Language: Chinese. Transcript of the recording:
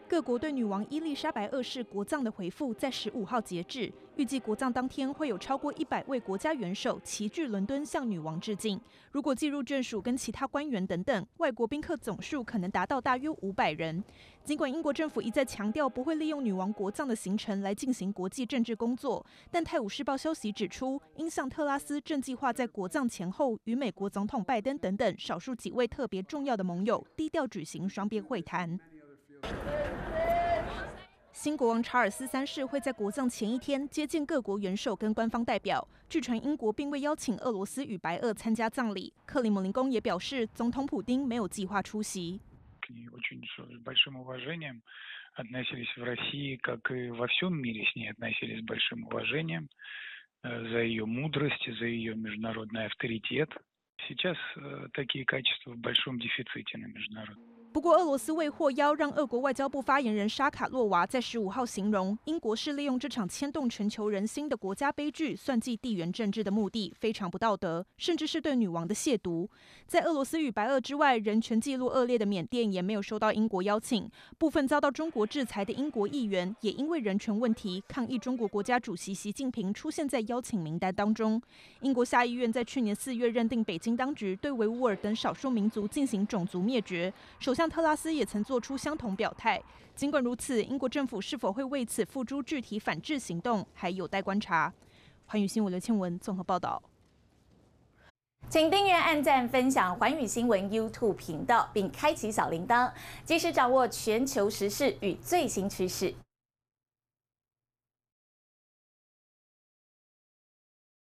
各国对女王伊丽莎白二世国葬的回复在15号截至，预计国葬当天会有超过100位国家元首齐聚伦敦向女王致敬。如果计入眷属跟其他官员等等，外国宾客总数可能达到大约500人。尽管英国政府一再强调不会利用女王国葬的行程来进行国际政治工作，但《泰晤士报》消息指出，英相特拉斯正计划在国葬前后与美国总统拜登等等少数几位特别重要的盟友低调举行双边会谈。新国王查尔斯3世会在国葬前一天接见各国元首跟官方代表。据传，英国并未邀请俄罗斯与白俄参加葬礼。克里姆林宫也表示，总统普丁没有计划出席。 относились в России, как и во всем мире с ней относились с большим уважением за ее мудрость, за ее международный авторитет. Сейчас такие качества в большом дефиците на международном. 不过，俄罗斯未获邀，让俄国外交部发言人沙卡洛娃在15号形容，英国是利用这场牵动全球人心的国家悲剧，算计地缘政治的目的，非常不道德，甚至是对女王的亵渎。在俄罗斯与白俄之外，人权记录恶劣的缅甸也没有收到英国邀请。部分遭到中国制裁的英国议员，也因为人权问题抗议中国国家主席习近平出现在邀请名单当中。英国下议院在去年4月认定北京当局对维吾尔等少数民族进行种族灭绝。首相特拉斯也曾做出相同表态。尽管如此，英国政府是否会为此付诸具体反制行动，还有待观察。寰宇新闻刘倩文综合报道。 请订阅、按赞、分享寰宇新闻 YouTube 频道，并开启小铃铛，及时掌握全球时事与最新趋势。